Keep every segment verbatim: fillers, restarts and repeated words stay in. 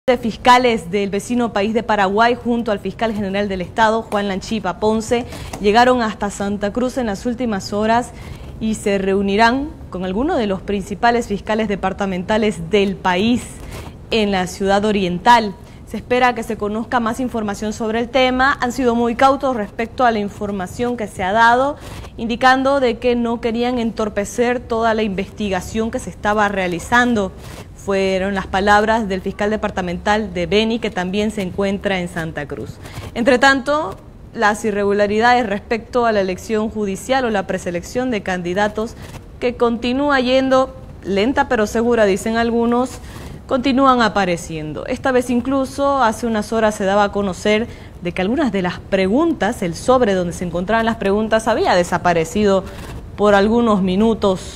De fiscales del vecino país de Paraguay junto al fiscal general del estado, Juan Lanchipa Ponce, llegaron hasta Santa Cruz en las últimas horas y se reunirán con algunos de los principales fiscales departamentales del país en la ciudad oriental. Se espera que se conozca más información sobre el tema. Han sido muy cautos respecto a la información que se ha dado, indicando de que no querían entorpecer toda la investigación que se estaba realizando. Fueron las palabras del fiscal departamental de Beni, que también se encuentra en Santa Cruz. Entre tanto, las irregularidades respecto a la elección judicial o la preselección de candidatos, que continúa yendo lenta pero segura, dicen algunos, continúan apareciendo. Esta vez incluso hace unas horas se daba a conocer de que algunas de las preguntas, el sobre donde se encontraban las preguntas, había desaparecido por algunos minutos.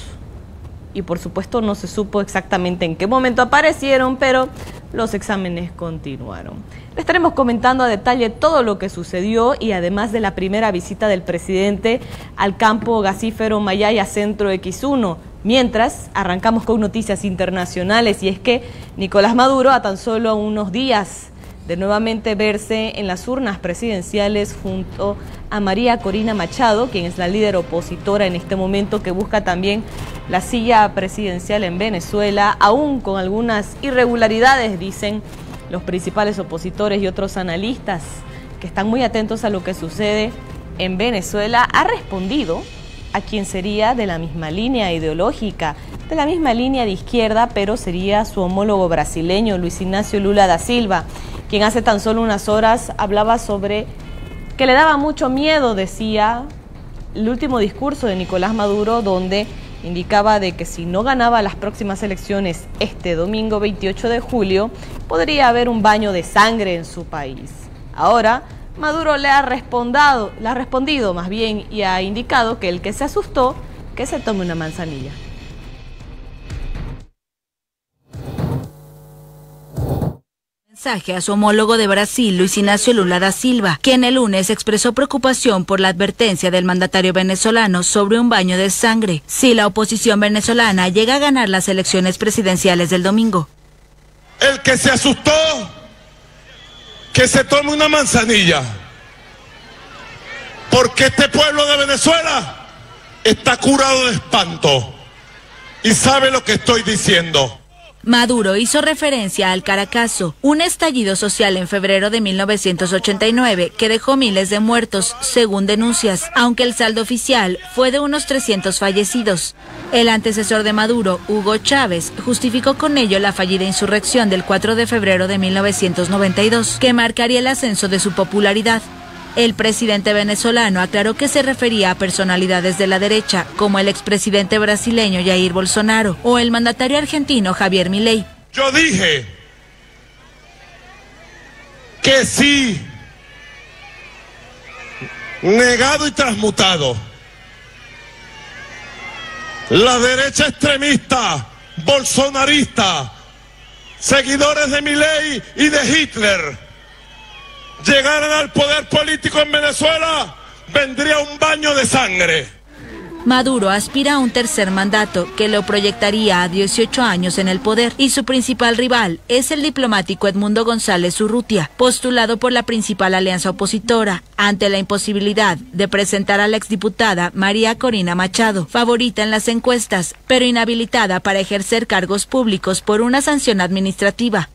Y por supuesto no se supo exactamente en qué momento aparecieron, pero los exámenes continuaron. Le estaremos comentando a detalle todo lo que sucedió y además de la primera visita del presidente al campo gasífero Mayaya Centro equis uno. Mientras, arrancamos con noticias internacionales, y es que Nicolás Maduro, a tan solo unos días de nuevamente verse en las urnas presidenciales junto a María Corina Machado, quien es la líder opositora en este momento, que busca también la silla presidencial en Venezuela, aún con algunas irregularidades, dicen los principales opositores y otros analistas que están muy atentos a lo que sucede en Venezuela. Ha respondido a quien sería de la misma línea ideológica, de la misma línea de izquierda, pero sería su homólogo brasileño, Luis Ignacio Lula da Silva, quien hace tan solo unas horas hablaba sobre que le daba mucho miedo, decía, el último discurso de Nicolás Maduro, donde indicaba de que si no ganaba las próximas elecciones este domingo veintiocho de julio, podría haber un baño de sangre en su país. Ahora, Maduro le ha respondido, le ha respondido más bien y ha indicado que el que se asustó, que se tome una manzanilla. Mensaje a su homólogo de Brasil, Luis Ignacio Lula da Silva, quien el lunes expresó preocupación por la advertencia del mandatario venezolano sobre un baño de sangre si la oposición venezolana llega a ganar las elecciones presidenciales del domingo. El que se asustó, que se tome una manzanilla, porque este pueblo de Venezuela está curado de espanto y sabe lo que estoy diciendo. Maduro hizo referencia al Caracazo, un estallido social en febrero de mil novecientos ochenta y nueve que dejó miles de muertos, según denuncias, aunque el saldo oficial fue de unos trescientos fallecidos. El antecesor de Maduro, Hugo Chávez, justificó con ello la fallida insurrección del cuatro de febrero de mil novecientos noventa y dos, que marcaría el ascenso de su popularidad. El presidente venezolano aclaró que se refería a personalidades de la derecha, como el expresidente brasileño Jair Bolsonaro o el mandatario argentino Javier Milei. Yo dije que sí, negado y transmutado, la derecha extremista, bolsonarista, seguidores de Milei y de Hitler, llegaran al poder político en Venezuela, vendría un baño de sangre. Maduro aspira a un tercer mandato que lo proyectaría a dieciocho años en el poder, y su principal rival es el diplomático Edmundo González Urrutia, postulado por la principal alianza opositora, ante la imposibilidad de presentar a la exdiputada María Corina Machado, favorita en las encuestas, pero inhabilitada para ejercer cargos públicos por una sanción administrativa.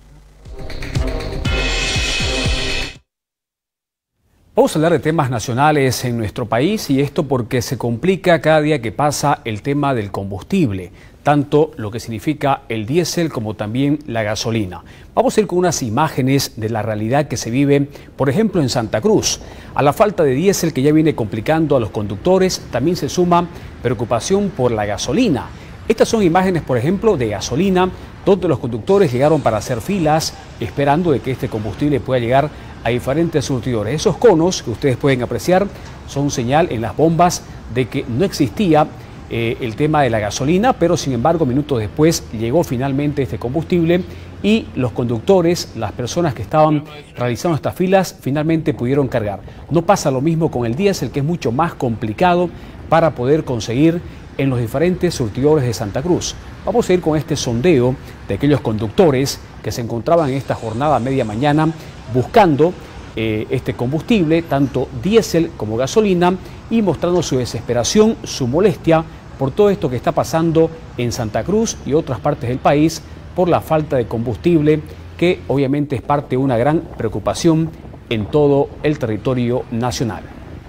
Vamos a hablar de temas nacionales en nuestro país, y esto porque se complica cada día que pasa el tema del combustible, tanto lo que significa el diésel como también la gasolina. Vamos a ir con unas imágenes de la realidad que se vive, por ejemplo, en Santa Cruz. A la falta de diésel que ya viene complicando a los conductores, también se suma preocupación por la gasolina. Estas son imágenes, por ejemplo, de gasolina, donde los conductores llegaron para hacer filas, esperando de que este combustible pueda llegar a diferentes surtidores. Esos conos que ustedes pueden apreciar son señal en las bombas de que no existía eh, el tema de la gasolina, pero sin embargo minutos después llegó finalmente este combustible y los conductores, las personas que estaban realizando estas filas, finalmente pudieron cargar. No pasa lo mismo con el diésel, que es mucho más complicado para poder conseguir en los diferentes surtidores de Santa Cruz. Vamos a ir con este sondeo de aquellos conductores que se encontraban en esta jornada a media mañana buscando eh, este combustible, tanto diésel como gasolina, y mostrando su desesperación, su molestia por todo esto que está pasando en Santa Cruz y otras partes del país por la falta de combustible, que obviamente es parte de una gran preocupación en todo el territorio nacional.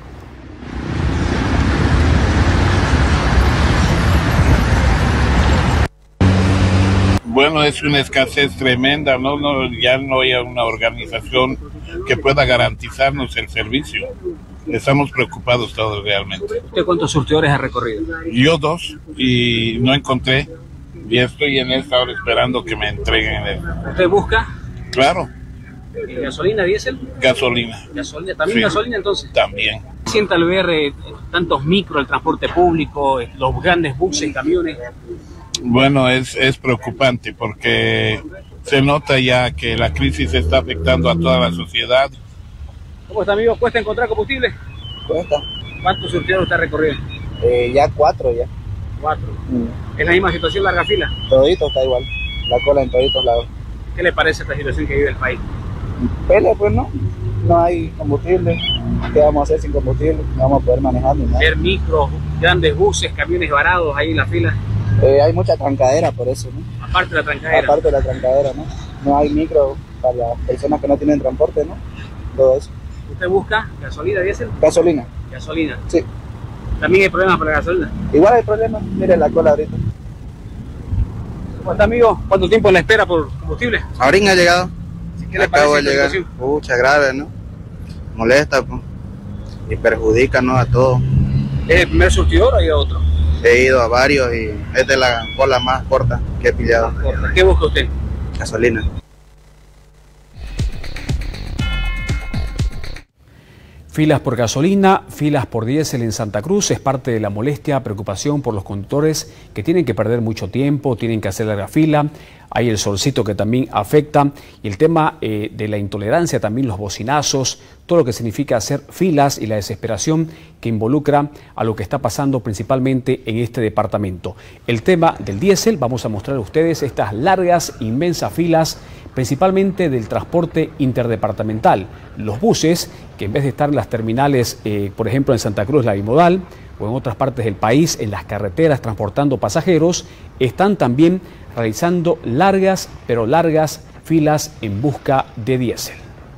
Bueno, es una escasez tremenda, ¿no? No, ya no hay una organización que pueda garantizarnos el servicio. Estamos preocupados todos realmente. ¿Usted cuántos surtidores ha recorrido? Yo dos, y no encontré, y estoy en esta hora esperando que me entreguen el... ¿Usted busca? Claro. ¿Gasolina, diésel? Gasolina. ¿Gasolina? ¿También Sí. gasolina entonces? También. ¿Sienta al ver eh, tantos micros, el transporte público, eh, los grandes buses, camiones? Bueno, es, es preocupante porque se nota ya que la crisis está afectando a toda la sociedad. ¿Cómo está, amigo? ¿Cuesta encontrar combustible? Cuesta. ¿Cuántos surtidores usted ha recorrido? Eh, ya cuatro ya. Cuatro. Mm. ¿Es la misma situación, larga fila? Todito está igual. La cola en toditos lados. ¿Qué le parece esta situación que vive el país? Pele, pues no. No hay combustible. ¿Qué vamos a hacer sin combustible? No vamos a poder manejar ni nada. Ver micros, grandes buses, camiones varados ahí en la fila. Eh, hay mucha trancadera por eso, ¿no? Aparte de la trancadera. Aparte de la trancadera, ¿no? No hay micro para las personas que no tienen transporte, ¿no? Todo eso. ¿Usted busca gasolina, diésel? Gasolina. Gasolina. Sí. ¿También hay problemas para la gasolina? Igual hay problema. Mire la cola ahorita. ¿Cómo está, amigo? ¿Cuánto tiempo en la espera por combustible? Ahorita ha llegado. ¿Qué le Acabo de parece llegar. esta situación? Pucha, grave, ¿no? Molesta, pues. Y perjudica, ¿no? A todos. ¿Es el primer surtidor o hay otro? He ido a varios y es de la cola más corta que he pillado. ¿Qué busca usted? Gasolina. Filas por gasolina, filas por diésel en Santa Cruz es parte de la molestia, preocupación por los conductores que tienen que perder mucho tiempo, tienen que hacer larga fila, hay el solcito que también afecta y el tema eh, de la intolerancia, también los bocinazos, todo lo que significa hacer filas y la desesperación que involucra a lo que está pasando principalmente en este departamento. El tema del diésel, vamos a mostrar a ustedes estas largas, inmensas filas, principalmente del transporte interdepartamental. Los buses, que en vez de estar en las terminales, eh, por ejemplo en Santa Cruz, la bimodal, o en otras partes del país, en las carreteras transportando pasajeros, están también realizando largas, pero largas filas en busca de diésel.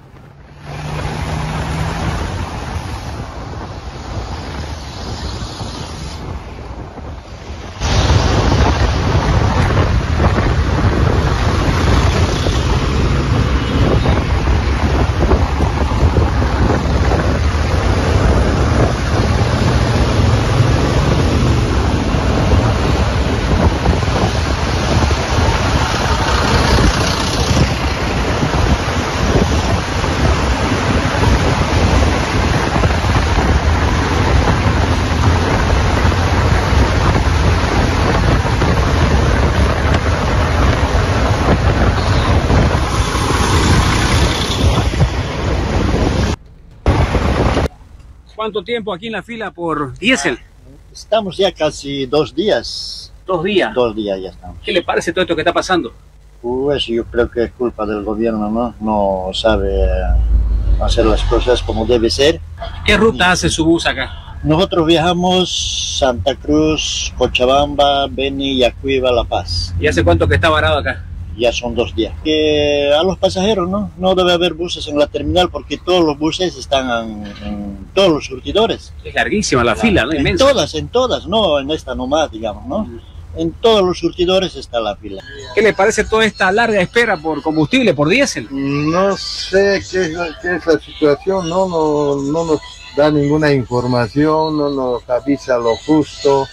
¿Cuánto tiempo aquí en la fila por diésel? Estamos ya casi dos días. Dos días. Dos días ya estamos. ¿Qué le parece todo esto que está pasando? Pues yo creo que es culpa del gobierno, ¿no? No sabe hacer las cosas como debe ser. ¿Qué ruta hace su bus acá? Nosotros viajamos Santa Cruz, Cochabamba, Beni, Yacuiba, La Paz. ¿Y hace cuánto que está varado acá? Ya son dos días. Que a los pasajeros, ¿no? No debe haber buses en la terminal porque todos los buses están en, en todos los surtidores. Es larguísima la fila, ¿no? En Inmensa. todas, en todas, no en esta nomás, digamos, ¿no? En todos los surtidores está la fila. ¿Qué le parece toda esta larga espera por combustible, por diésel? No sé qué es, qué es la situación, no, no, no nos da ninguna información, no nos avisa lo justo.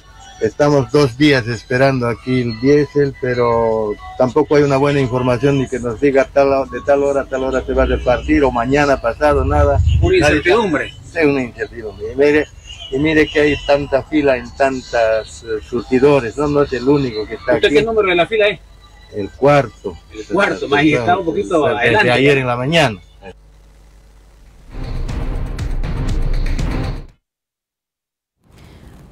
Estamos dos días esperando aquí el diésel, pero tampoco hay una buena información ni que nos diga tal, de tal hora a tal hora se va a repartir o mañana pasado, nada. Una incertidumbre. Es una incertidumbre. Y mire, y mire que hay tanta fila en tantas uh, surtidores, ¿no? No es el único que está ¿Usted aquí. qué número de la fila es? El cuarto. El cuarto, más y está un poquito Desde adelante. ayer en la mañana.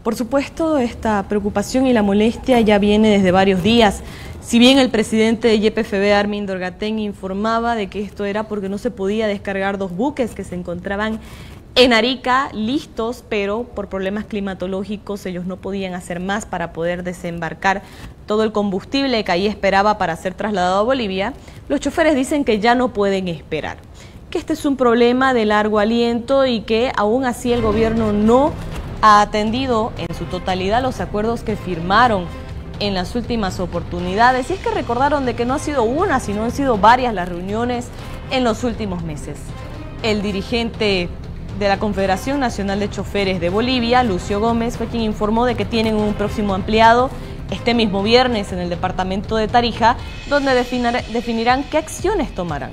Por supuesto, esta preocupación y la molestia ya viene desde varios días. Si bien el presidente de Y P F B, Armin Dorgatén, informaba de que esto era porque no se podía descargar dos buques que se encontraban en Arica listos, pero por problemas climatológicos ellos no podían hacer más para poder desembarcar todo el combustible que ahí esperaba para ser trasladado a Bolivia, los choferes dicen que ya no pueden esperar, que este es un problema de largo aliento y que aún así el gobierno no ha atendido en su totalidad los acuerdos que firmaron en las últimas oportunidades. Y es que recordaron de que no ha sido una, sino han sido varias las reuniones en los últimos meses. El dirigente de la Confederación Nacional de Choferes de Bolivia, Lucio Gómez, fue quien informó de que tienen un próximo ampliado este mismo viernes en el departamento de Tarija, donde definirán qué acciones tomarán.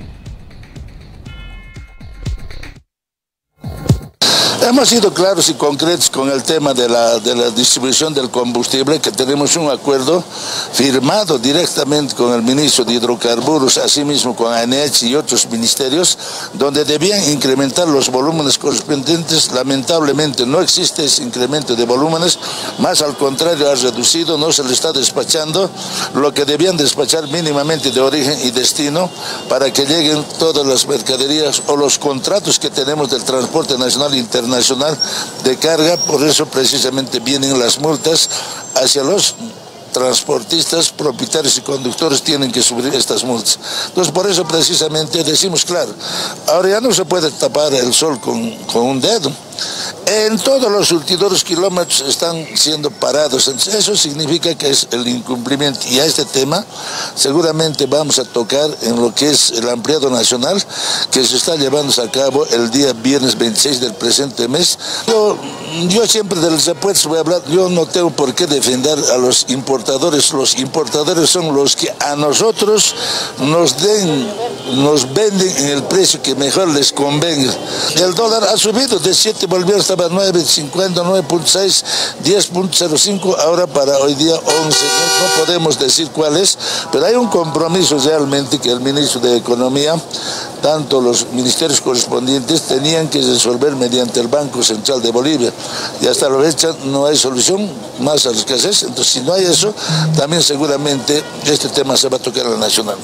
Hemos sido claros y concretos con el tema de la, de la distribución del combustible, que tenemos un acuerdo firmado directamente con el ministro de Hidrocarburos, asimismo con A N H y otros ministerios, donde debían incrementar los volúmenes correspondientes. Lamentablemente no existe ese incremento de volúmenes, más al contrario ha reducido, no se le está despachando lo que debían despachar mínimamente de origen y destino para que lleguen todas las mercaderías o los contratos que tenemos del transporte nacional e internacional nacional de carga. Por eso precisamente vienen las multas hacia los transportistas, propietarios y conductores, tienen que subir estas multas. Entonces por eso precisamente decimos, claro, ahora ya no se puede tapar el sol con, con un dedo. En todos los surtidores kilómetros están siendo parados. Entonces, eso significa que es el incumplimiento. Y a este tema seguramente vamos a tocar en lo que es el ampliado nacional que se está llevándose a cabo el día viernes veintiséis del presente mes. Yo, yo siempre de los repuestos voy a hablar. Yo no tengo por qué defender a los importadores. Los importadores son los que a nosotros nos den, nos venden en el precio que mejor les convenga. El dólar ha subido de siete bolivianos, estaba nueve punto cincuenta, nueve punto seis, diez punto cero cinco, ahora para hoy día once. No, no podemos decir cuál es, pero hay un compromiso realmente que el ministro de Economía, tanto los ministerios correspondientes, tenían que resolver mediante el Banco Central de Bolivia. Y hasta la fecha no hay solución, más a la escasez. Entonces, si no hay eso, también seguramente este tema se va a tocar a la nacional.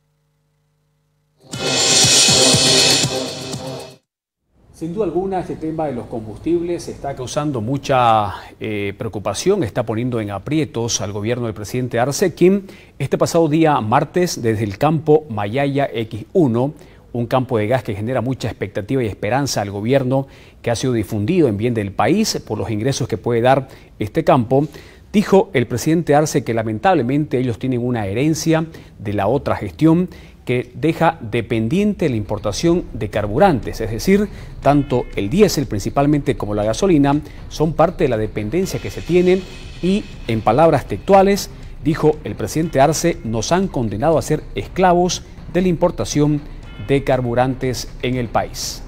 Sin duda alguna, este tema de los combustibles está causando mucha eh, preocupación, está poniendo en aprietos al gobierno del presidente Arce, quien este pasado día martes, desde el campo Mayaya equis uno, un campo de gas que genera mucha expectativa y esperanza al gobierno, que ha sido difundido en bien del país por los ingresos que puede dar este campo, dijo el presidente Arce que lamentablemente ellos tienen una herencia de la otra gestión que deja dependiente la importación de carburantes, es decir, tanto el diésel principalmente como la gasolina son parte de la dependencia que se tienen y, en palabras textuales, dijo el presidente Arce, nos han condenado a ser esclavos de la importación de carburantes en el país.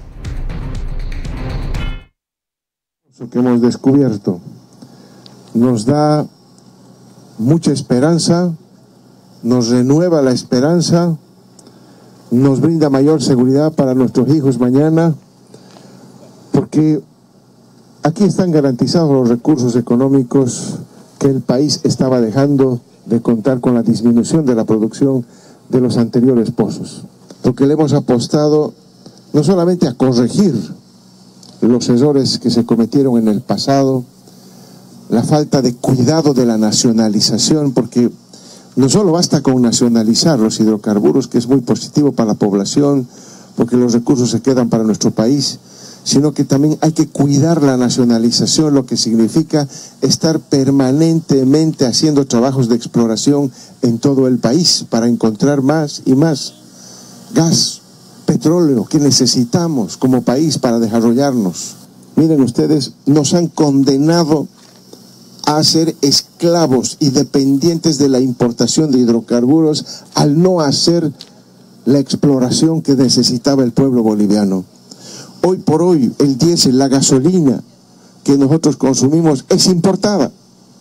Lo que hemos descubierto nos da mucha esperanza, nos renueva la esperanza, nos brinda mayor seguridad para nuestros hijos mañana, porque aquí están garantizados los recursos económicos que el país estaba dejando de contar con la disminución de la producción de los anteriores pozos. Porque le hemos apostado no solamente a corregir los errores que se cometieron en el pasado, la falta de cuidado de la nacionalización, porque no solo basta con nacionalizar los hidrocarburos, que es muy positivo para la población, porque los recursos se quedan para nuestro país, sino que también hay que cuidar la nacionalización, lo que significa estar permanentemente haciendo trabajos de exploración en todo el país para encontrar más y más gas, petróleo que necesitamos como país para desarrollarnos. Miren ustedes, nos han condenado a ser esclavos y dependientes de la importación de hidrocarburos al no hacer la exploración que necesitaba el pueblo boliviano. Hoy por hoy el diésel, la gasolina que nosotros consumimos es importada.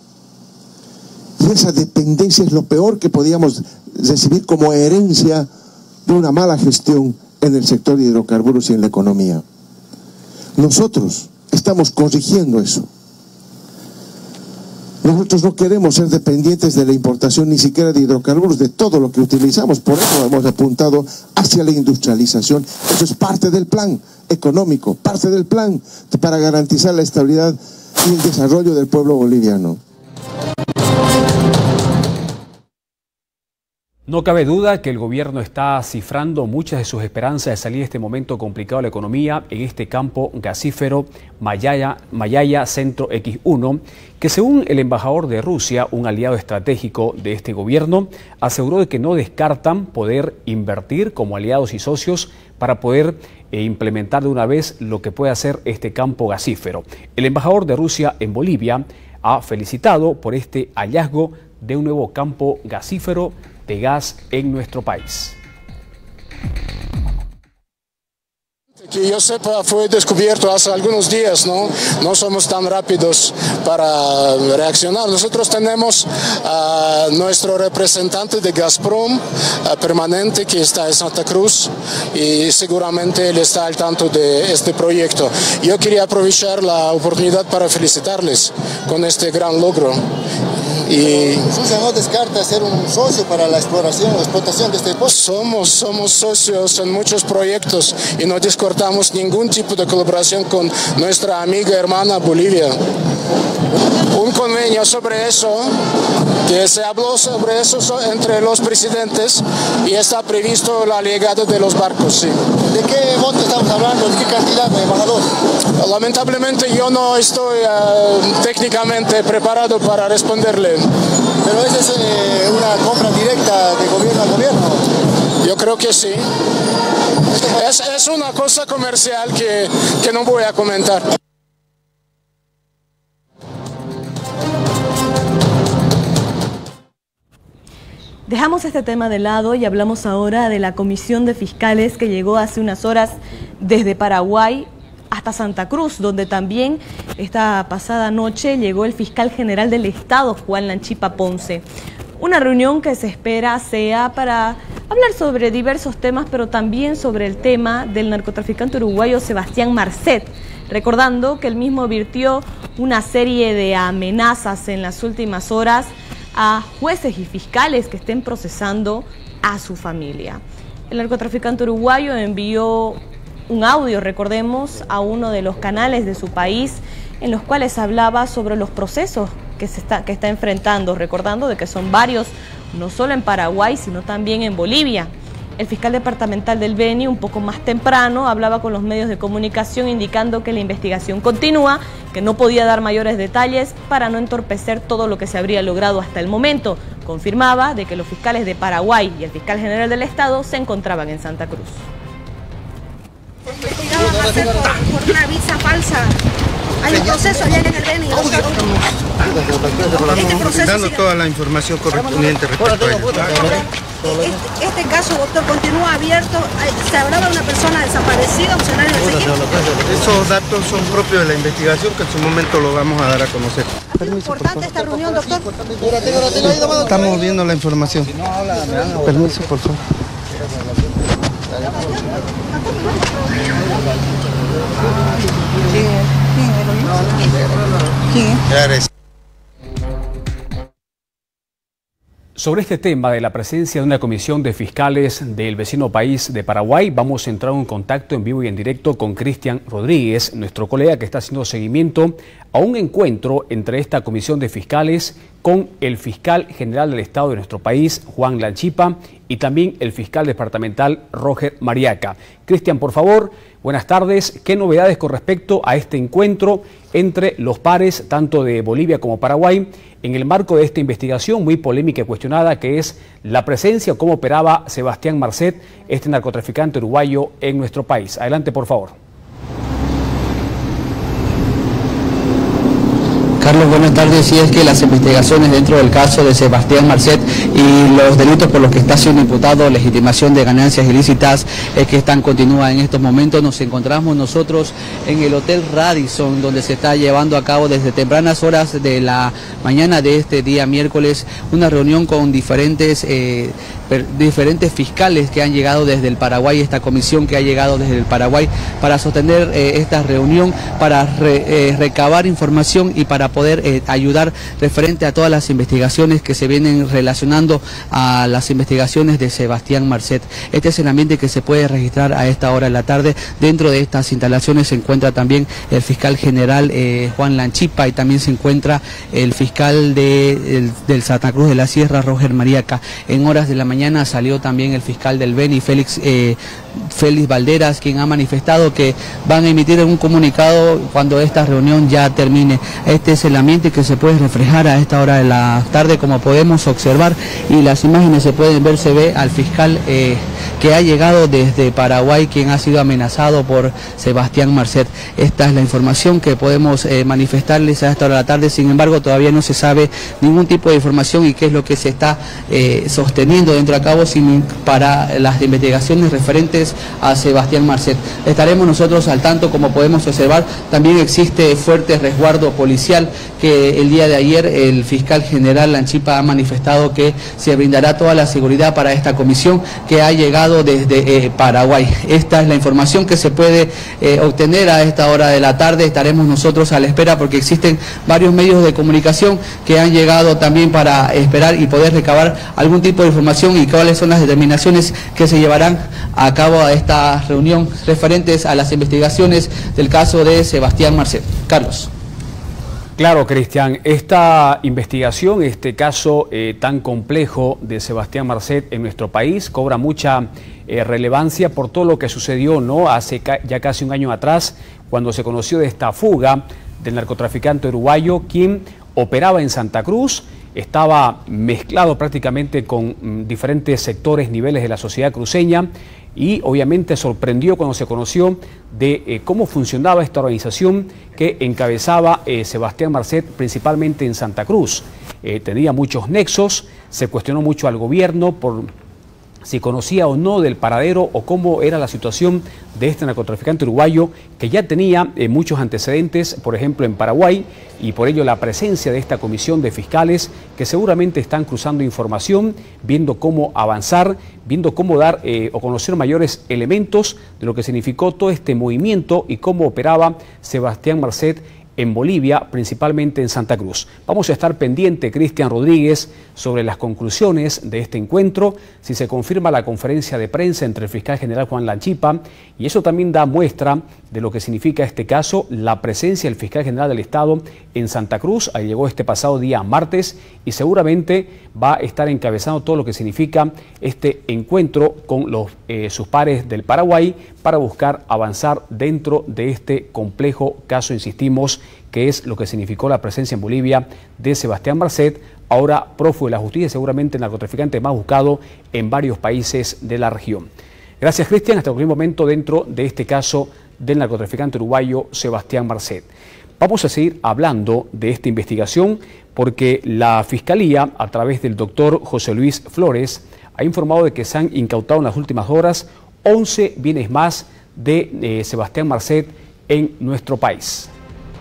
Y esa dependencia es lo peor que podíamos recibir como herencia de una mala gestión en el sector de hidrocarburos y en la economía. Nosotros estamos corrigiendo eso. Nosotros no queremos ser dependientes de la importación ni siquiera de hidrocarburos, de todo lo que utilizamos. Por eso hemos apuntado hacia la industrialización. Eso es parte del plan económico, parte del plan para garantizar la estabilidad y el desarrollo del pueblo boliviano. No cabe duda que el gobierno está cifrando muchas de sus esperanzas de salir de este momento complicado de la economía en este campo gasífero Mayaya, Mayaya Centro equis uno, que según el embajador de Rusia, un aliado estratégico de este gobierno, aseguró de que no descartan poder invertir como aliados y socios para poder eh, implementar de una vez lo que puede hacer este campo gasífero. El embajador de Rusia en Bolivia ha felicitado por este hallazgo de un nuevo campo gasífero de gas en nuestro país. Que yo sepa, fue descubierto hace algunos días, ¿no? No somos tan rápidos para reaccionar. Nosotros tenemos a nuestro representante de Gazprom uh, permanente que está en Santa Cruz y seguramente él está al tanto de este proyecto. Yo quería aprovechar la oportunidad para felicitarles con este gran logro. Y Rusia no descarta ser un socio para la exploración o explotación de este pozo. Somos, somos socios en muchos proyectos y no descartamos ningún tipo de colaboración con nuestra amiga hermana Bolivia. Un convenio sobre eso, que se habló sobre eso entre los presidentes y está previsto la llegada de los barcos, sí. ¿De qué monto estamos hablando? ¿De qué cantidad, embajador? Lamentablemente yo no estoy uh, técnicamente preparado para responderle. Pero esa es eh, una compra directa de gobierno a gobierno. Yo creo que sí. Es, es una cosa comercial que, que no voy a comentar. Dejamos este tema de lado y hablamos ahora de la comisión de fiscales que llegó hace unas horas desde Paraguay hasta Santa Cruz, donde también esta pasada noche llegó el fiscal general del Estado, Juan Lanchipa Ponce. Una reunión que se espera sea para hablar sobre diversos temas, pero también sobre el tema del narcotraficante uruguayo Sebastián Marcet, recordando que él mismo virtió una serie de amenazas en las últimas horas a jueces y fiscales que estén procesando a su familia. El narcotraficante uruguayo envió un audio, recordemos, a uno de los canales de su país en los cuales hablaba sobre los procesos que, se está, que está enfrentando, recordando de que son varios, no solo en Paraguay, sino también en Bolivia. El fiscal departamental del Beni, un poco más temprano, hablaba con los medios de comunicación indicando que la investigación continúa, que no podía dar mayores detalles para no entorpecer todo lo que se habría logrado hasta el momento. Confirmaba de que los fiscales de Paraguay y el fiscal general del Estado se encontraban en Santa Cruz. Investigaban a hacer por, por una visa falsa. Hay un proceso allá en el Beni. Estamos dando toda la información correspondiente respecto a ello. Este, este caso, doctor, continúa abierto. ¿Se hablaba de una persona desaparecida, funcionario del S E C? Esos datos son propios de la investigación que en su momento lo vamos a dar a conocer. ¿Es importante esta reunión, doctor? Estamos viendo la información. Permiso, por favor. ¿Quién es? Sobre este tema de la presencia de una comisión de fiscales del vecino país de Paraguay, vamos a entrar en contacto en vivo y en directo con Cristian Rodríguez, nuestro colega que está haciendo seguimiento a un encuentro entre esta comisión de fiscales con el fiscal general del Estado de nuestro país, Juan Lanchipa, y también el fiscal departamental, Roger Mariaca. Cristian, por favor, buenas tardes. ¿Qué novedades con respecto a este encuentro entre los pares, tanto de Bolivia como Paraguay, en el marco de esta investigación muy polémica y cuestionada, que es la presencia o cómo operaba Sebastián Marcet, este narcotraficante uruguayo, en nuestro país? Adelante, por favor. Carlos, buenas tardes. Sí, es que las investigaciones dentro del caso de Sebastián Marcet y los delitos por los que está siendo imputado, legitimación de ganancias ilícitas, es que están continúa en estos momentos. Nos encontramos nosotros en el Hotel Radisson, donde se está llevando a cabo desde tempranas horas de la mañana de este día miércoles una reunión con diferentes eh, diferentes fiscales que han llegado desde el Paraguay, esta comisión que ha llegado desde el Paraguay para sostener eh, esta reunión, para re, eh, recabar información y para poder eh, ayudar referente a todas las investigaciones que se vienen relacionando a las investigaciones de Sebastián Marcet. Este es el ambiente que se puede registrar a esta hora de la tarde. Dentro de estas instalaciones se encuentra también el fiscal general eh, Juan Lanchipa, y también se encuentra el fiscal de, el, del Santa Cruz de la Sierra, Roger Mariaca. En horas de la mañana salió también el fiscal del Beni, Félix, eh, Félix Valderas, quien ha manifestado que van a emitir un comunicado cuando esta reunión ya termine. Este es el ambiente que se puede reflejar a esta hora de la tarde, como podemos observar, y las imágenes se pueden ver, se ve al fiscal eh, que ha llegado desde Paraguay, quien ha sido amenazado por Sebastián Marcet. Esta es la información que podemos eh, manifestarles a esta hora de la tarde. Sin embargo, todavía no se sabe ningún tipo de información y qué es lo que se está eh, sosteniendo dentro de cabo sin, para las investigaciones referentes a Sebastián Marcet. Estaremos nosotros al tanto. Como podemos observar, también existe fuerte resguardo policial, que el día de ayer el fiscal general Lanchipa ha manifestado que se brindará toda la seguridad para esta comisión que ha llegado desde eh, Paraguay. Esta es la información que se puede eh, obtener a esta hora de la tarde. Estaremos nosotros a la espera, porque existen varios medios de comunicación que han llegado también para esperar y poder recabar algún tipo de información y cuáles son las determinaciones que se llevarán a cabo a esta reunión referentes a las investigaciones del caso de Sebastián Marcet. Carlos. Claro, Cristian, esta investigación, este caso eh, tan complejo de Sebastián Marcet en nuestro país cobra mucha eh, relevancia por todo lo que sucedió, ¿no? Hace ca ya casi un año atrás, cuando se conoció de esta fuga del narcotraficante uruguayo, quien operaba en Santa Cruz, estaba mezclado prácticamente con mm, diferentes sectores, niveles de la sociedad cruceña, y obviamente sorprendió cuando se conoció de eh, cómo funcionaba esta organización que encabezaba eh, Sebastián Marcet, principalmente en Santa Cruz. Eh, tenía muchos nexos, se cuestionó mucho al gobierno por si conocía o no del paradero o cómo era la situación de este narcotraficante uruguayo, que ya tenía eh, muchos antecedentes, por ejemplo en Paraguay, y por ello la presencia de esta comisión de fiscales que seguramente están cruzando información, viendo cómo avanzar, viendo cómo dar eh, o conocer mayores elementos de lo que significó todo este movimiento y cómo operaba Sebastián Marcet en Bolivia, principalmente en Santa Cruz. Vamos a estar pendiente, Cristian Rodríguez, sobre las conclusiones de este encuentro, si se confirma la conferencia de prensa entre el fiscal general Juan Lanchipa, y eso también da muestra de lo que significa este caso, la presencia del fiscal general del Estado en Santa Cruz. Ahí llegó este pasado día martes y seguramente va a estar encabezando todo lo que significa este encuentro con los, eh, sus pares del Paraguay para buscar avanzar dentro de este complejo caso, insistimos, que es lo que significó la presencia en Bolivia de Sebastián Marcet, ahora prófugo de la justicia, seguramente el narcotraficante más buscado en varios países de la región. Gracias, Cristian. Hasta cualquier momento dentro de este caso del narcotraficante uruguayo Sebastián Marcet. Vamos a seguir hablando de esta investigación porque la Fiscalía, a través del doctor José Luis Flores, ha informado de que se han incautado en las últimas horas once bienes más de eh, Sebastián Marcet en nuestro país.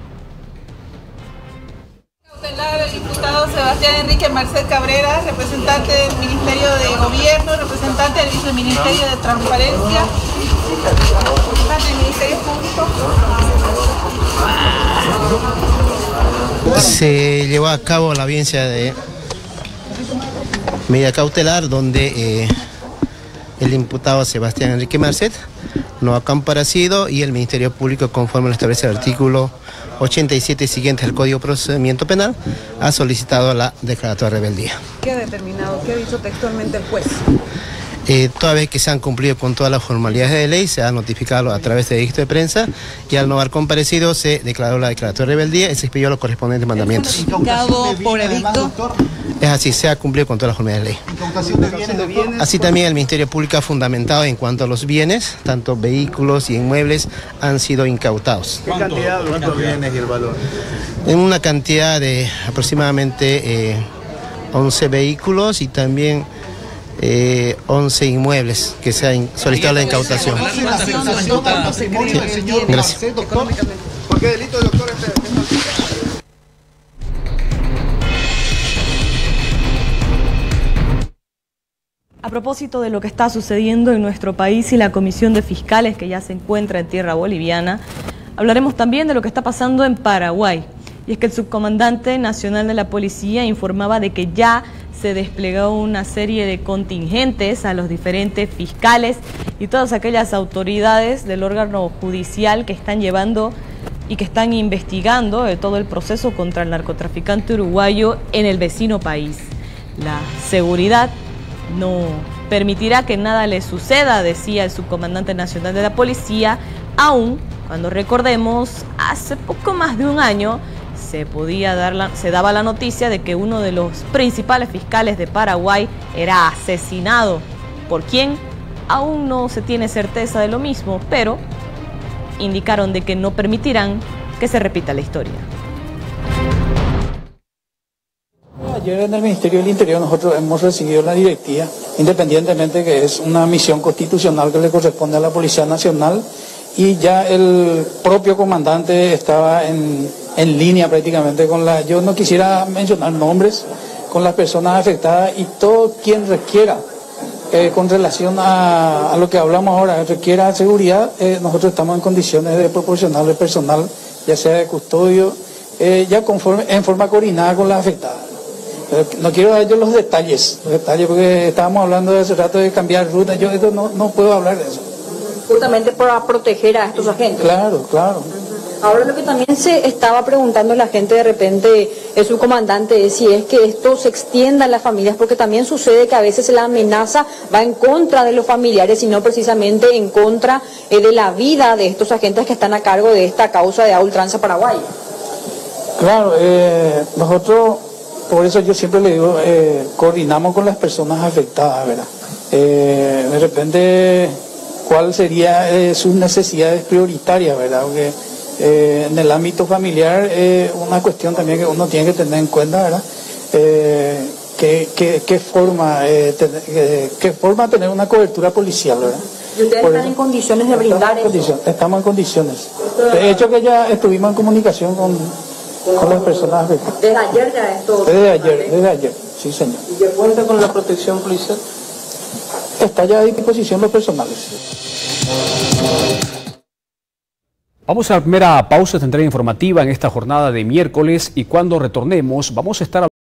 El diputado Sebastián Enrique Marcet Cabrera, representante del Ministerio de Gobierno, representante del Viceministerio de Transparencia, representante del Ministerio Público. Se llevó a cabo la audiencia de medida cautelar donde eh, el imputado Sebastián Enrique Marcet no ha comparecido y el Ministerio Público, conforme lo establece el artículo ochenta y siete siguiente del Código de Procedimiento Penal, ha solicitado la declaratoria de rebeldía. ¿Qué ha determinado? ¿Qué ha dicho textualmente el juez? Eh, toda vez que se han cumplido con todas las formalidades de ley, se ha notificado a través de edicto de prensa y al no haber comparecido se declaró la declaratoria de rebeldía y se expidió los correspondientes mandamientos. ¿Incautado por edicto? Es así, se ha cumplido con todas las formalidades de ley. ¿Incautación de bienes, de bienes? Así también el Ministerio Público ha fundamentado en cuanto a los bienes, tanto vehículos y inmuebles han sido incautados. ¿Qué cantidad de los bienes y el valor? En una cantidad de aproximadamente eh, once vehículos y también Eh, once inmuebles que se han solicitado la incautación. Sí. Gracias. ¿Por qué delito, doctor? A propósito de lo que está sucediendo en nuestro país y la comisión de fiscales que ya se encuentra en tierra boliviana, hablaremos también de lo que está pasando en Paraguay. Y es que el subcomandante nacional de la policía informaba de que ya se desplegó una serie de contingentes a los diferentes fiscales y todas aquellas autoridades del órgano judicial que están llevando y que están investigando de todo el proceso contra el narcotraficante uruguayo en el vecino país. La seguridad no permitirá que nada le suceda, decía el subcomandante nacional de la policía, aún cuando recordemos, hace poco más de un año se podía dar la, se daba la noticia de que uno de los principales fiscales de Paraguay era asesinado. ¿Por quién? Aún no se tiene certeza de lo mismo, pero indicaron de que no permitirán que se repita la historia. Ayer en el Ministerio del Interior nosotros hemos recibido la directiva, independientemente que es una misión constitucional que le corresponde a la Policía Nacional, y ya el propio comandante estaba en, en línea prácticamente con la... Yo no quisiera mencionar nombres con las personas afectadas, y todo quien requiera eh, con relación a, a lo que hablamos ahora, requiera seguridad, eh, nosotros estamos en condiciones de proporcionarle personal, ya sea de custodio, eh, ya conforme, en forma coordinada con las afectadas. Pero no quiero dar yo los detalles, los detalles porque estábamos hablando de hace rato de cambiar ruta, yo esto no, no puedo hablar de eso. Justamente para proteger a estos agentes. Claro, claro. Ahora lo que también se estaba preguntando la gente de repente, el subcomandante, es si es que esto se extienda a las familias, porque también sucede que a veces la amenaza va en contra de los familiares y no precisamente en contra eh, de la vida de estos agentes que están a cargo de esta causa de A Ultranza Paraguay. Claro, eh, nosotros, por eso yo siempre le digo, eh, coordinamos con las personas afectadas, ¿verdad? Eh, de repente, ¿cuál sería eh, sus necesidades prioritarias, ¿verdad? Porque eh, en el ámbito familiar, eh, una cuestión también que uno tiene que tener en cuenta, ¿verdad? Eh, ¿qué, qué, qué, forma, eh, tener, eh, ¿Qué forma tener una cobertura policial, ¿verdad? ¿Y ustedes Por están eso, en condiciones de brindar estamos eso? En estamos en condiciones. De hecho que ya estuvimos en comunicación con, con las personas afectadas. ¿Desde ayer ya esto? Desde ayer, desde ayer, sí señor. ¿Y ya cuenta con la protección policial? Está ya a disposición los personales. Vamos a la primera pausa central informativa en esta jornada de miércoles, y cuando retornemos vamos a estar